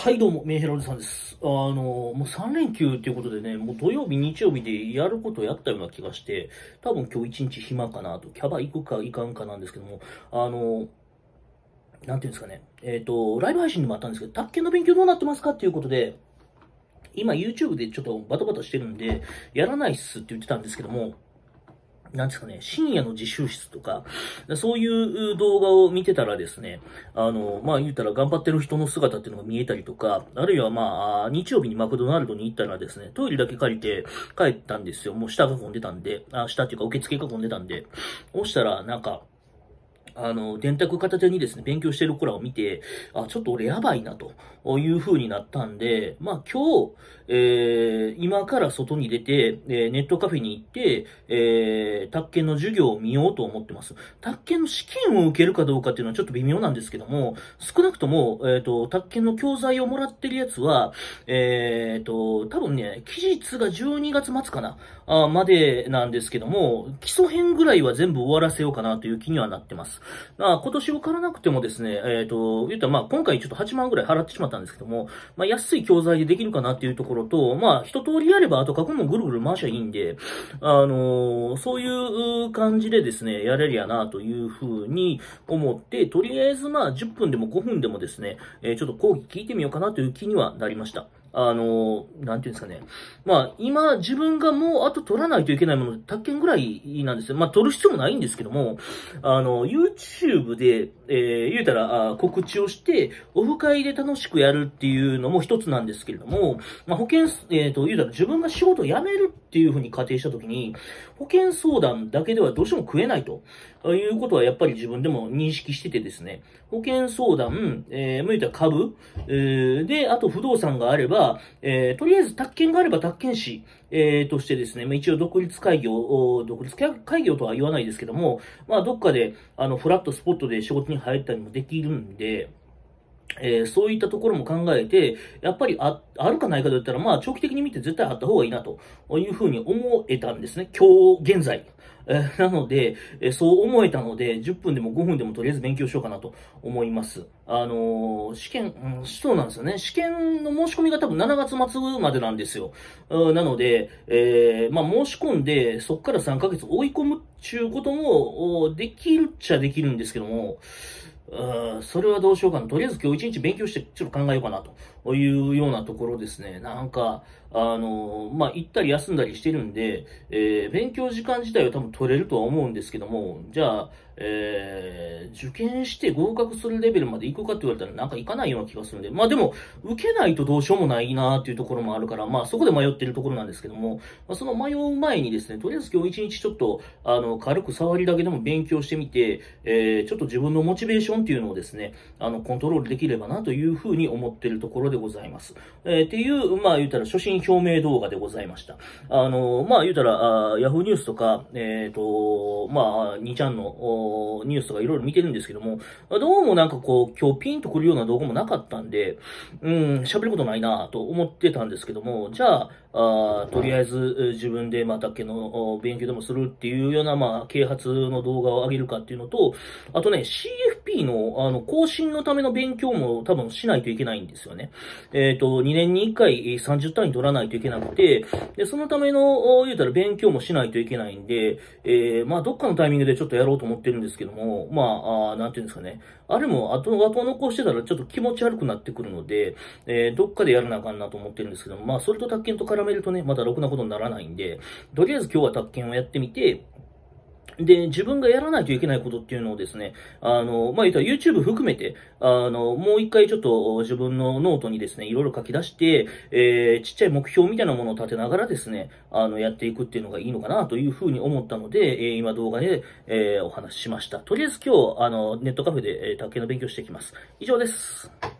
はい、どうも、メンヘラおじさんです。もう3連休っていうことでね、もう土曜日、日曜日でやることやったような気がして、多分今日一日暇かなと、キャバ行くか行かんかなんですけども、なんていうんですかね、ライブ配信にもあったんですけど、宅建の勉強どうなってますかっていうことで、今 YouTube でちょっとバタバタしてるんで、やらないっすって言ってたんですけども、なんですかね、深夜の自習室とか、そういう動画を見てたらですね、言ったら頑張ってる人の姿っていうのが見えたりとか、あるいは日曜日にマクドナルドに行ったらですね、トイレだけ借りて帰ったんですよ。もう下が混んでたんで、下っていうか受付が混んでたんで、そしたらなんか、電卓片手にですね、勉強してる子らを見て、ちょっと俺やばいな、という風になったんで、今日、今から外に出て、ネットカフェに行って、宅建の授業を見ようと思ってます。宅建の試験を受けるかどうかっていうのはちょっと微妙なんですけども、少なくとも、宅建の教材をもらってるやつは、多分ね、期日が12月末かな、までなんですけども、基礎編ぐらいは全部終わらせようかなという気にはなってます。今年受からなくてもですね、言ったら今回ちょっと8万ぐらい払ってしまったんですけども、安い教材でできるかなっていうところと、一通りやれば後過去もぐるぐる回しゃいいんで、そういう感じでですね、やれりゃなというふうに思って、とりあえず10分でも5分でもですね、ちょっと講義聞いてみようかなという気にはなりました。なんていうんですかね。今、自分がもうあと取らないといけないもの、宅建ぐらいなんですよ。取る必要もないんですけども、YouTube で、言うたら、告知をして、オフ会で楽しくやるっていうのも一つなんですけれども、保険、言うたら自分が仕事を辞めるっていうふうに仮定したときに、保険相談だけではどうしても食えないということはやっぱり自分でも認識しててですね、保険相談、言うたら株、で、あと不動産があれば、とりあえず宅建があれば宅建士、としてですね、一応独立開業とは言わないですけども、どっかで、フラットスポットで仕事に入ったりもできるんで、そういったところも考えて、やっぱりあるかないかと言ったら、長期的に見て絶対あった方がいいなというふうに思えたんですね。今日現在。なので、そう思えたので、10分でも5分でもとりあえず勉強しようかなと思います。試験、そうなんですよね。試験の申し込みが多分7月末までなんですよ。なので、申し込んで、そっから3ヶ月追い込むっていうことも、できるっちゃできるんですけども、それはどうしようかな。とりあえず今日一日勉強してちょっと考えようかなというようなところですね。なんか、行ったり休んだりしてるんで、勉強時間自体は多分取れるとは思うんですけども、じゃあ、受験して合格するレベルまで行くかって言われたらなんか行かないような気がするんで、でも、受けないとどうしようもないなっていうところもあるから、そこで迷ってるところなんですけども、その迷う前にですね、とりあえず今日一日ちょっと、軽く触りだけでも勉強してみて、ちょっと自分のモチベーションっていうのをですね、コントロールできればなというふうに思っているところでございます。っていう、言うたら初心表明動画でございました。言うたら、ヤフーニュースとか、2ちゃんのニュースとかいろいろ見てるんですけども、どうもなんかこう、今日ピンとくるような動画もなかったんで、喋ることないなと思ってたんですけども、じゃあ、とりあえず自分で宅建の勉強でもするっていうような、啓発の動画を上げるかっていうのと、あとね、CFP の、更新のための勉強も多分しないといけないんですよね。2年に1回30単位取らないといけなくて、で、そのための、言うたら勉強もしないといけないんで、どっかのタイミングでちょっとやろうと思ってるんですけども、なんていうんですかね。あれも後残してたらちょっと気持ち悪くなってくるので、どっかでやらなあかんなと思ってるんですけども、それと宅建と絡めるとね、またろくなことにならないんで、とりあえず今日は宅建をやってみて、で、自分がやらないといけないことっていうのをですね、言ったら YouTube 含めて、もう一回ちょっと自分のノートにですね、いろいろ書き出して、ちっちゃい目標みたいなものを立てながらですね、やっていくっていうのがいいのかなというふうに思ったので、今動画で、お話ししました。とりあえず今日、ネットカフェで、卓球の勉強していきます。以上です。